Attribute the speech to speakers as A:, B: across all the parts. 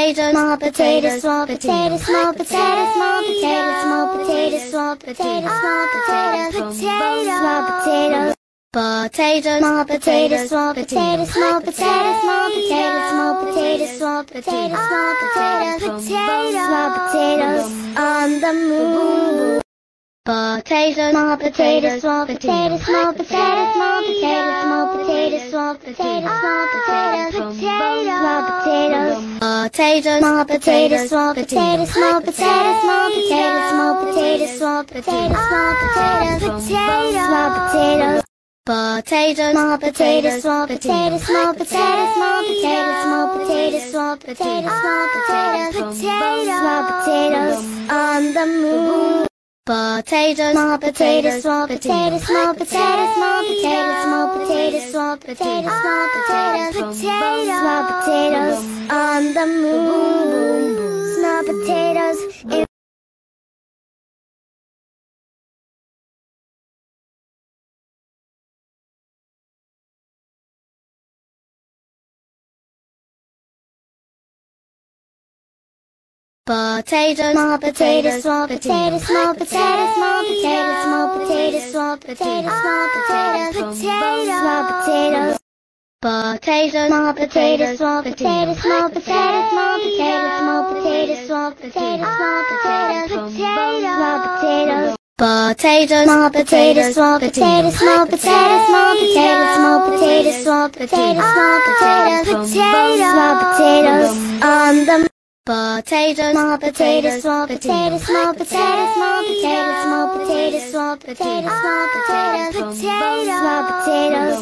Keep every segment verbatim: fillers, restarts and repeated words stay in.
A: potato, small potato, small potato, small potato, small potato, small potato, small potato, small potato, small potato, potato, small potato, small potato, small potato, small potato, small potato, small potato, small potato, small potatoes on the moon. Potato, small potato, small potato, small potato, small potato, small potato, small potato, small potato, small potatoes. Potato, small potato, small potato, small potato, small potato, small potato, small potato, small potato, small potatoes. Potato, small potato, small potato, small potato, small potato, small potato, small potato, small potato, small potatoes on the moon. Potato, small potato, small potato, small potato, small potato, small potato, small potato, small potato, small potatoes on the moon. Small potatoes in potato, small potato, small potato, small potato, small potato, small potato, small potato, small potato, small potatoes. Potato, small potato, small potato, small potato, small potato, small potato, small potato, small potato, small potatoes. Potato, small potato, small potato, small potato, small potato, small potato, small potato, small potato, small potatoes on the potato, small potato, small potato, small potato, small potato, small potato, small potato, small potato, small potatoes.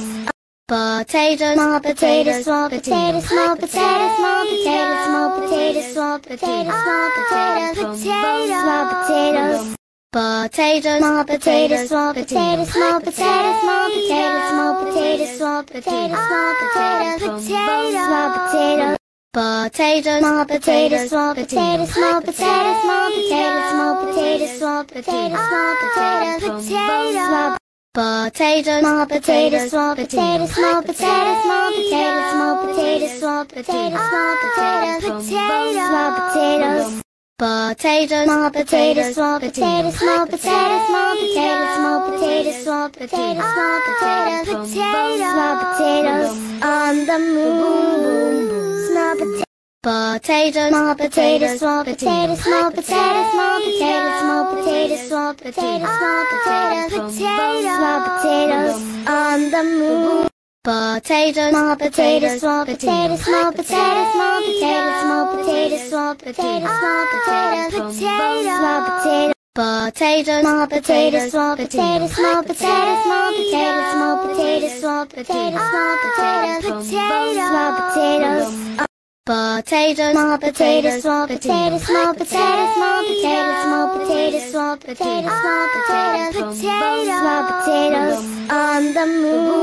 A: Potato, small potato, small potato, small potato, small potato, small potato, small potato, small potato, small potatoes. Potato, small potato, small potato, small potato, small potato, small potato, small potato, small potato, small potatoes. Potato, small potato, small potato, small potato, small potato, small potato, small potato, small potato, small potato, small potato, small potato, small potato, small potato, small potato, small potato, small potato, small potatoes. Potato, small potato, small potato, small potato, small potato, small potato, small potato, small potato, small potatoes on the moon. Small potato. Potato, small potato, small potato, small potato, small potato, small potato, small potato, small potato, small potatoes on the moon. Potato, small potato, small potato, small potato, small potato, small potato, small potato, small potato, small potato. Potato, small potato, small potato, small potato, small potato, small potato, small potato, small potato, small potatoes. Potato, small potato, small potato, small potato, small potato, small potato, small potato, small potato, small potatoes on the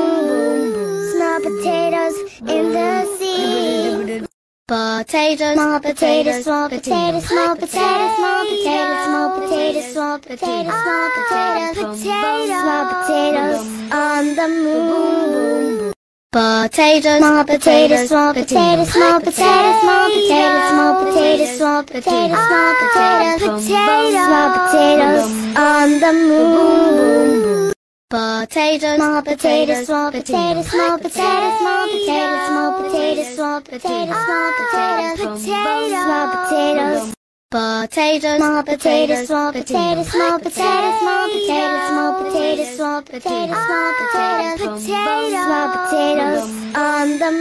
A: moon. Small potatoes in the sea. Potato, small potato, small potato, small potato, small potato, small potato, small potato, small potato, small potatoes on the moon. Potato, small potato, small potato, small potato, small potato, small potato, small potato, small potato, small potatoes on the moon. Potato, small potato, small potato, small potato, small potato, small potato, small potato, small potato, small potatoes. Potato, small potato, small potato, small potato, small potato, small potato, small potato, small potato, small potatoes on the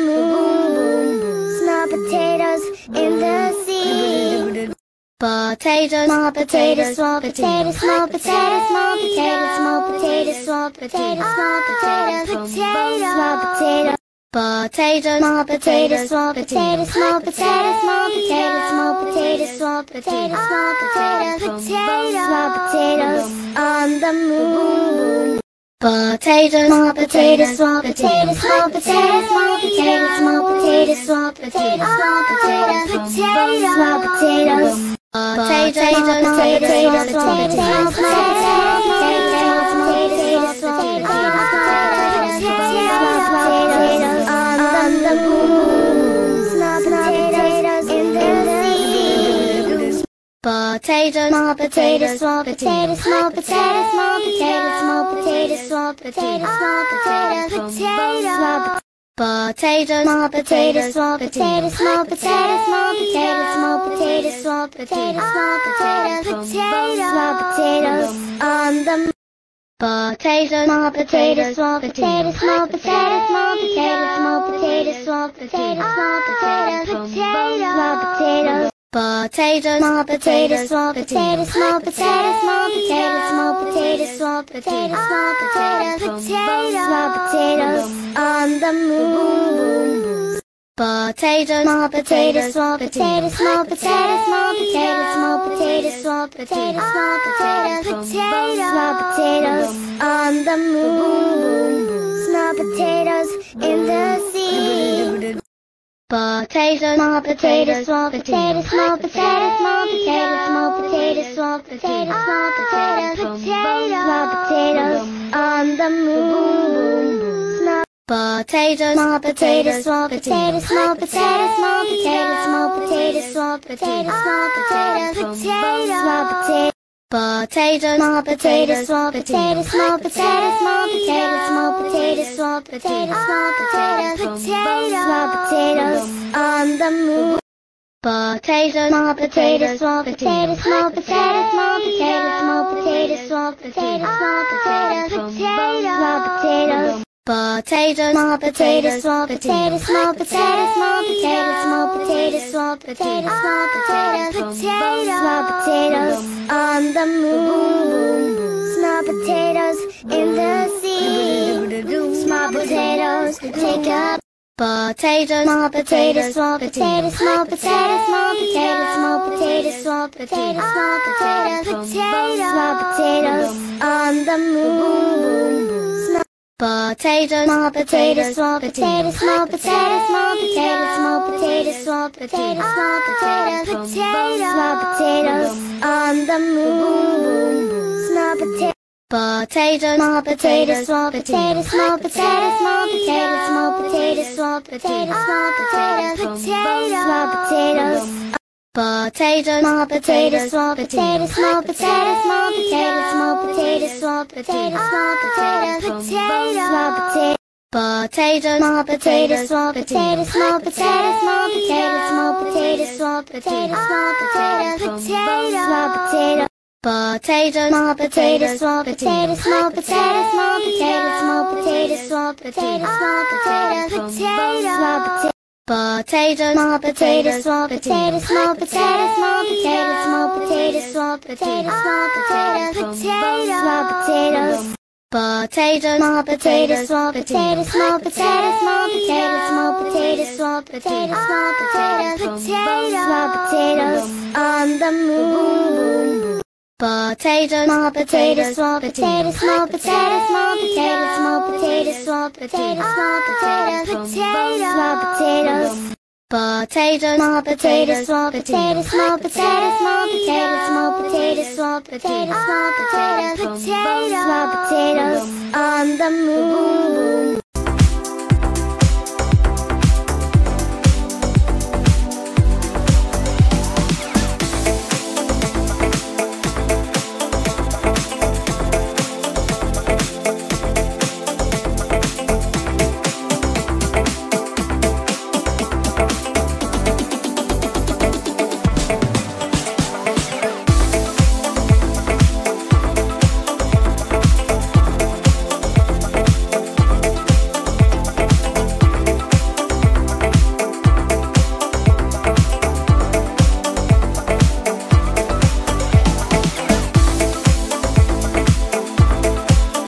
A: moon. Small potatoes in the sea. Potato, small potato, small potato, small potato, small potato, small potato, small potato, small potato, small potato. Potato, small potato, small potato, small potato, small potato, small potato, small potato, small potato, small potatoes on the moon. Potato, small potato, small potato, small potato, small potato, small potato, small potato, small potato, small potatoes. Potato, potato, potato, small potato, small potato, small potato, small potato, on the moon. Small potatoes in the Potato, small potato, small potato, small potato, small potato, small potato, small potato, small potato, potato, small potato, small potato, small potato, small potato, small potato, small potato, small potato, small potato, potato, small potatoes on the potato, small potato, small potato, small potato, small potato, small potato, small potato, small potato, potato, small potatoes. Potato, small potato, small potato, small potato, small potato, small potato, small potato, small potato, potato, small potatoes on the move. Potato, small potato, small potato, small potato, small potato, small potato, small potato, small potato, potato, small potatoes on the move. Small potatoes in the sea. Potato, small potato, small potato, small potato, small potato, small potato, small potato, small potato, potato, small potatoes on the move. Small potato, small potato, small potato, small potato, small potato, small potato, small potato, small potato, potato, small potato. Potato, small potato, small potato, small potato, small potato, small potato, small potato, small potato, potato, small potatoes on the move. Potato, small potato, small potato, small potato, small potato, small potato, small potato, small potato, potato, small potatoes. Potato, small potato, small potato, small potato, small potato, small potato, small potato, small potato, potato, small potatoes on the move. Small potatoes in the sea. Small potatoes take up. Potato, small potato, small potato, small potato, small potato, small potato, small potato, small potato, potato, small potatoes on the move. Potato, small potato, small potato, small potato, small potato, small potato, small potato, small potato, potato, small potatoes on the move. Small potato. Potato, small potato, small potato, small potato, small potato, small potato, small potato, small potato, potato, small potatoes. Potato, small potato, small potato, small potato, small potato, small potato, small potato, small potato, potato, small potato. Potato, small potato, small potato, small potato, small potato, small potato, small potato, small potato, potato, small potato. Potato, small potato, small potato, small potato, small potato, small potato, small potato, small potato, potato, small potato. Potato, small potato, small potato, small potato, small potato, small potato, small potato, small potato, potato, small potatoes. Potato, small potato, small potato, small potato, small potato, small potato, small potato, small potato, potato, small potatoes on the move. Potato, small potato, small potato, small potato, small potato, small potato, small potato, small potato, potato, small potatoes. Potato, small potato, small potato, small potato, small potato, small potato, small potato, small potato, potato, small potatoes on the move.